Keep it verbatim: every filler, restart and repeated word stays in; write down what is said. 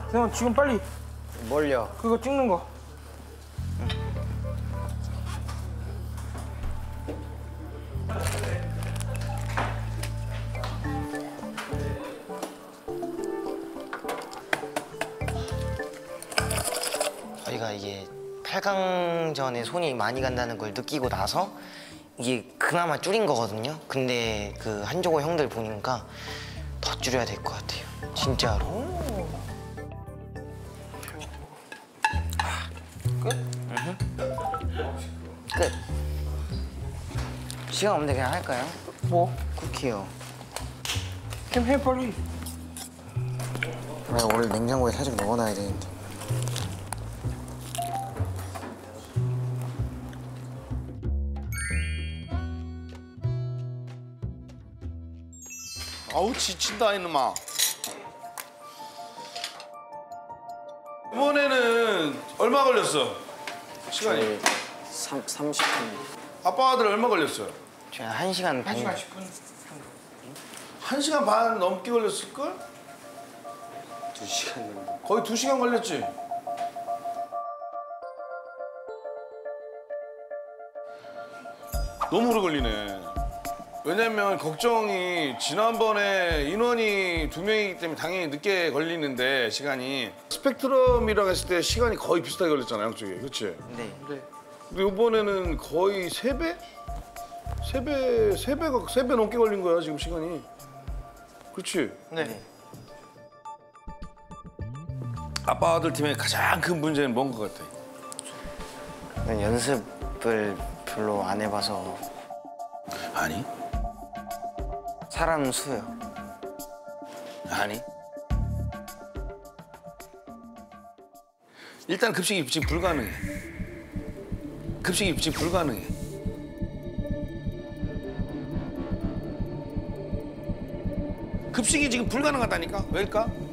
형 지금 빨리 뭘요? 그거 찍는 거. 저희가 이게 팔 강전에 손이 많이 간다는 걸 느끼고 나서 이게 그나마 줄인 거거든요. 근데 그 한조고 형들 보니까 더 줄여야 될 것 같아요. 진짜로. 끝? 으흠. 끝. 시간 없는데 그냥 할까요? 뭐? 쿠키요. 캠 해 빨리. 아, 원래 냉장고에 살짝 넣어놔야 되는데. 아우 지친다 이놈아. 이번에는 얼마 걸렸어? 시간이? 삼, 삼십 분. 아빠 아들 얼마 걸렸어요? 제가 한 시간 반. 한 시간 십 분. 한 시간 반 넘게 걸렸을걸? 두 시간 정도. 거의 두 시간 걸렸지? 너무 오래 걸리네. 왜냐면 걱정이 지난번에 인원이 두 명이기 때문에 당연히 늦게 걸리는데 시간이 스펙트럼이랑 했을 때 시간이 거의 비슷하게 걸렸잖아 양쪽에. 그렇지? 네. 네. 근데 이번에는 거의 세 배? 세 배, 세 배가 세 배 넘게 걸린 거야 지금 시간이. 그렇지? 네. 아빠 아들 팀의 가장 큰 문제는 뭔 것 같아? 연습을 별로 안 해봐서. 아니. 사람 수요. 아니. 일단 급식 입증 불가능해. 급식 입증 불가능해. 급식이 지금 불가능하다니까? 왜일까?